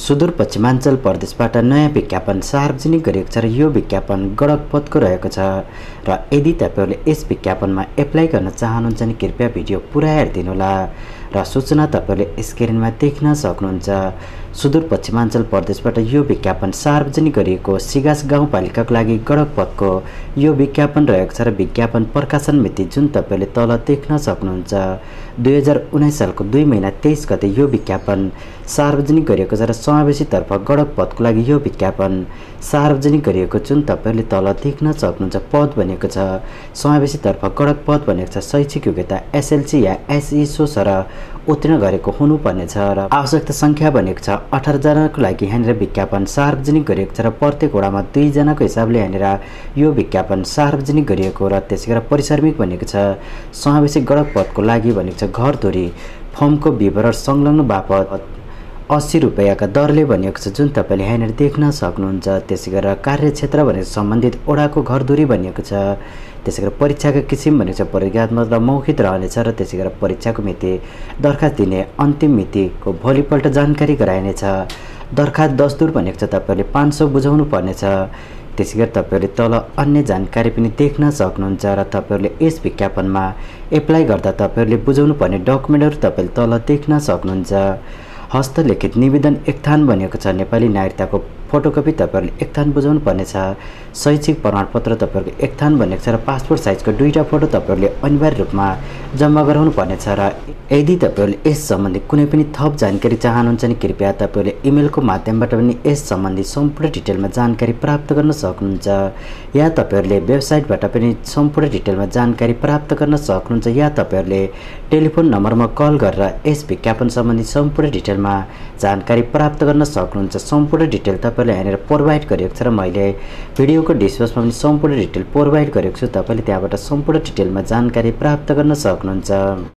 सुदूरपश्चिमाञ्चल प्रदेशबाट नयाँ विज्ञापन सार्वजनिक गरिएको छ र यो विज्ञापन गडकपथको रहेको छ र यदि तपाईहरुले यस विज्ञापनमा एप्लाई गर्न चाहनुहुन्छ भने कृपया भिडियो पुरा हेरिदिनुहोला र सूचना तपाईहरुले स्क्रिनमा देख्न सक्नुहुन्छ। सुदूरपश्चिमाञ्चल प्रदेशबाट यो विज्ञापन सार्वजनिक गरिएको सिगास गाउँपालिकाको लागि गडकपथको यो विज्ञापन रहेको छ र विज्ञापन प्रकाशन मिति जुन तपाईहरुले तल देख्न सक्नुहुन्छ। 2019 सालको 2 महिना 23 गते यो विज्ञापन सार्वजनिक गरिएको छ र समावेशीतर्फ गडकपथको लागि यो विज्ञापन सार्वजनिक गरिएको जुन तपाईहरुले तल देख्न सक्नुहुन्छ। पद भनेको छ समावेशीतर्फ गडकपथ भनेको छ शैक्षिक योग्यता एसएलसी या एसई सोसर उत्तीर्ण गरेको हुनुपर्ने छ र आवश्यकता संख्या भनेको छ 18 जनाको लागि यहाँनिर विज्ञापन सार्वजनिक गरिएको छ र प्रत्येक वडामा 2 जनाको हिसाबले यहाँनिर यो विज्ञापन सार्वजनिक गरिएको र त्यसैगरी परिश्रमिक भनेको छ समावेशी गडकपथको लागि भनेको छ घरधुरी फर्मको विवरण संलग्न बापत 80 रुपैयाँका दरले भनिएको छ जुन तपाईले यहाँनिर देख्न सक्नुहुन्छ। त्यसैगरी कार्यक्षेत्र भनेको सम्बन्धित ओडाको घरधुरी भनिएको छ। त्यसैगरी परीक्षाका किसिम भनेको छ परीक्षात्मक र मौखिक रहनेछ र त्यसैगरी परीक्षाको मिति दरखास्त दिने अन्तिम मितिको भोलिपल्ट जानकारी गराइनेछ। दरखास्त दस्तुर भनेको छ तपाईले 500 बुझाउनु पर्नेछ। त्यसैगरी तपाईहरुले तल अन्य जानकारी पनि देख्न सक्नुहुन्छ र तपाईहरुले यस विज्ञापनमा एप्लाई गर्दा तपाईहरुले बुझाउनु पर्ने डकुमेन्टहरु तपाईले तल देख्न सक्नुहुन्छ। हस्तलिखित निवेदन एकथान भनेको छ नेपाली नागरिकताको फोटोकपी तपाईहरुले एकथान बुझाउनु पर्नेछ। शैक्षिक प्रमाणपत्र तपाईहरुको एकथान भनेको छ र पासपोर्ट साइजको 2टा फोटो तपाईहरुले अनिवार्य रूपमा जम्मा गराउनु पर्नेछ र यदि तपाईहरुले यस सम्बन्धी कुनै पनि थप जानकारी चाहनुहुन्छ भने कृपया तपाईहरुले इमेलको माध्यमबाट पनि यस सम्बन्धी सम्पूर्ण डिटेलमा जानकारी प्राप्त गर्न सक्नुहुन्छ या तपाईहरुले वेबसाइटबाट पनि सम्पूर्ण डिटेलमा जानकारी प्राप्त गर्न सक्नुहुन्छ या तपाईहरुले टेलिफोन नम्बरमा कल गरेर यस विज्ञापन सम्बन्धी सम्पूर्ण डिटेलमा जानकारी प्राप्त गर्न सक्नुहुन्छ। सम्पूर्ण डिटेल तपाईले यहाँनिर प्रोभाइड गरेको छ र मैले भिडियोको डिस्क्रिप्सनमा पनि सम्पूर्ण डिटेल प्रोभाइड गरेको छु। तपाईले त्यहाँबाट सम्पूर्ण डिटेलमा जानकारी प्राप्त गर्न सक्नुहुन्छ।